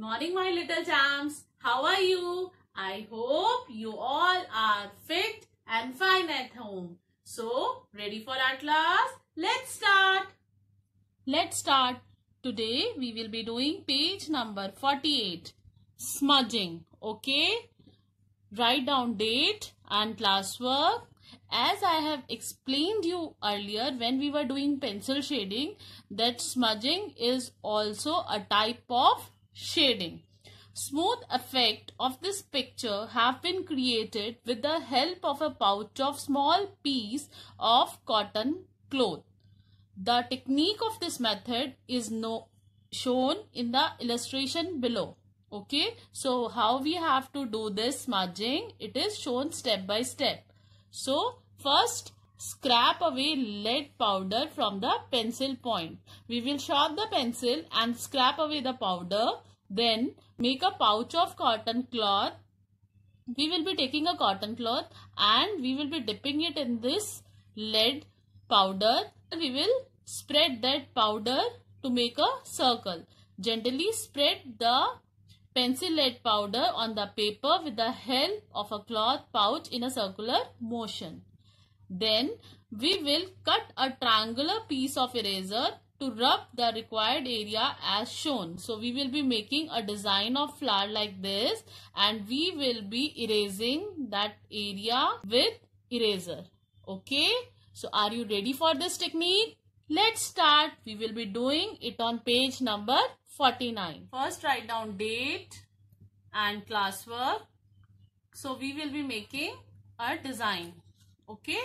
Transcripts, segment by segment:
morning, my little champs. How are you? I hope you all are fit and fine at home. So, ready for our class? Let's start. Let's start. Today, we will be doing page number 48. Smudging. Okay? Write down date and classwork. As I have explained you earlier when we were doing pencil shading, that smudging is also a type of shading. Smooth effect of this picture have been created with the help of a pouch of small piece of cotton cloth. The technique of this method is shown in the illustration below. Okay, so how we have to do this smudging, it is shown step by step. So first, scrape away lead powder from the pencil point. We will sharpen the pencil and scrape away the powder. Then make a pouch of cotton cloth. We will be taking a cotton cloth and we will be dipping it in this lead powder. We will spread that powder to make a circle. Gently spread the pencil lead powder on the paper with the help of a cloth pouch in a circular motion. Then we will cut a triangular piece of eraser to rub the required area as shown. So we will be making a design of flower like this and we will be erasing that area with eraser. Okay, so are you ready for this technique? Let's start. We will be doing it on page number 49. First, write down date and classwork. So we will be making a design. Okay.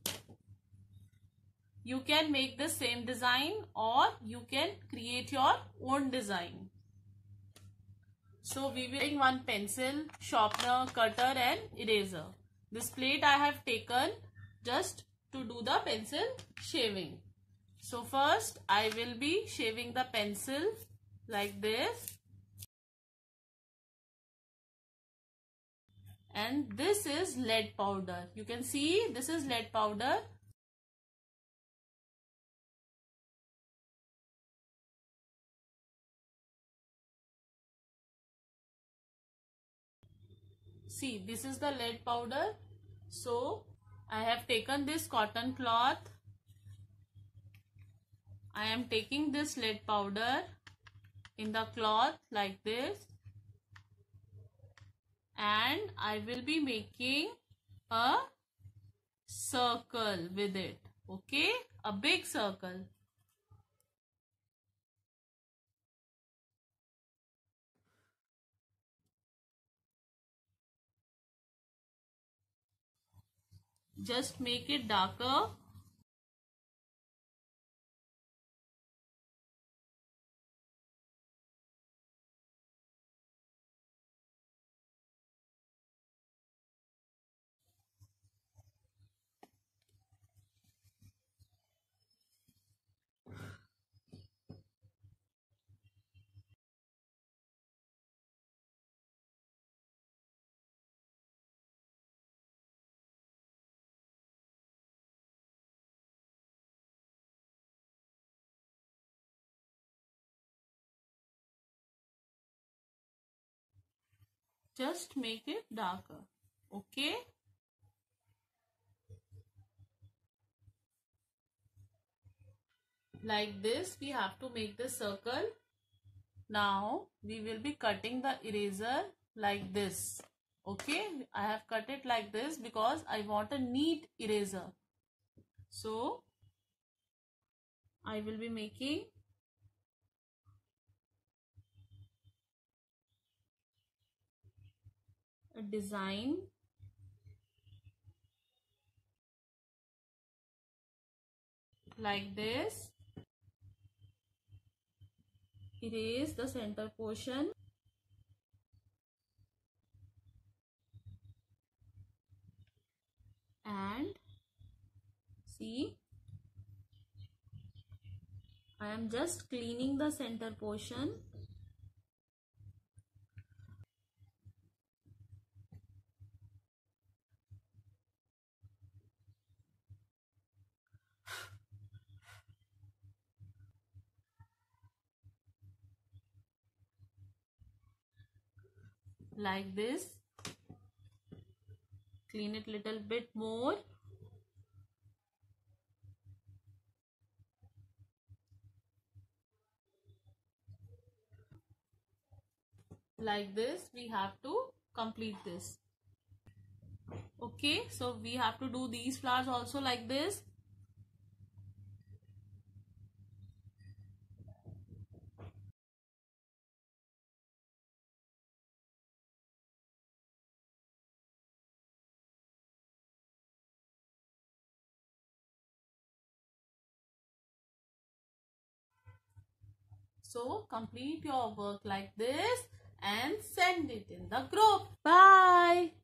You can make the same design or you can create your own design. So we will take one pencil, sharpener, cutter and eraser. This plate I have taken just to do the pencil shaving. So first I will be shaving the pencil like this. And this is lead powder. You can see this is lead powder. See, this is the lead powder. So I have taken this cotton cloth. I am taking this lead powder in the cloth like this. And I will be making a circle with it. Okay, a big circle. Just make it darker. Just make it darker. Okay. Like this we have to make the circle. Now we will be cutting the eraser like this. Okay, I have cut it like this because I want a neat eraser. So I will be making a design like this. Erase the center portion. And see, I am just cleaning the center portion. like this. Clean it little bit more. Like this, we have to complete this. Okay, so we have to do these flowers also like this. So complete your work like this and send it in the group. Bye.